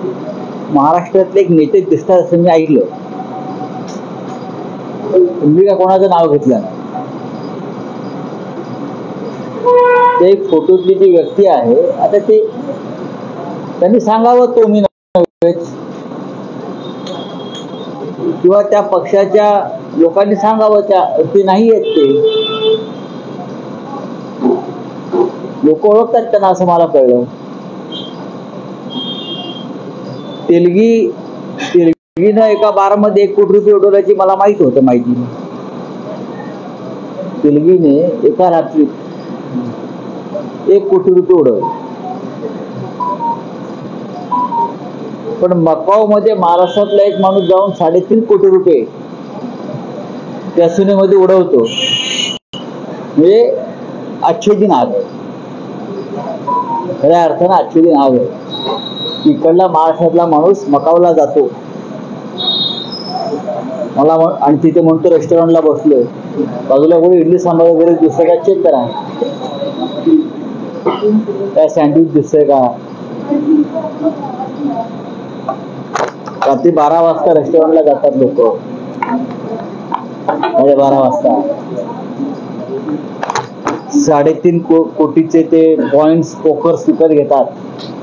महाराष्ट्रातले एक नेते दिसतात असं मी ऐकलं. मी का कोणाचं नाव घेतलं नाही. ते एक फोटोतली जी व्यक्ती आहे, आता ते त्यांनी सांगावं तो मी नव्हेच, किंवा त्या पक्षाच्या लोकांनी सांगावं ते नाही आहेत. ते लोक ओळखतात त्यांना असं मला कळलं. तेलगीनं एका बारमध्ये 1 कोटी रुपये उडवल्याची मला माहित होतं. माहिती तेलगीने एका रात्रीत 1 कोटी रुपये उडवले. पण मकाऊ मध्ये महाराष्ट्रातला एक माणूस जाऊन 3.5 कोटी रुपये कॅसिनोमध्ये उडवतो. म्हणजे अच्छे दिन आ गए. खऱ्या अर्थानं अच्छे दिन आ गए. इकडला महाराष्ट्रातला माणूस मकाऊला जातो, मला आणि तिथे म्हणतो रेस्टॉरंटला बसलोय, बाजूला कोणी इडली सांबार वगैरे दिसतंय का चेक करा, काय सँडविच दिसतंय का. रात्री 12 वाजता रेस्टॉरंटला जातात लोक. 12 वाजता 3.5 कोटीचे ते पॉइंट्स पोकर विकत घेतात.